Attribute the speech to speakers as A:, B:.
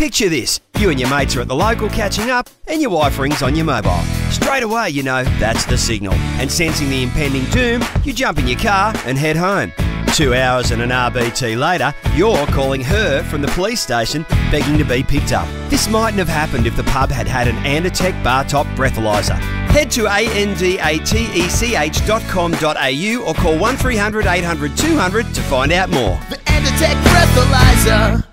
A: Picture this, you and your mates are at the local catching up and your wife rings on your mobile. Straight away you know that's the signal, and sensing the impending doom, you jump in your car and head home. 2 hours and an RBT later, you're calling her from the police station begging to be picked up. This mightn't have happened if the pub had had an Andatech Bar Top Breathalyser. Head to andatech.com.au or call 1300 800 200 to find out more.
B: The Andatech Breathalyser.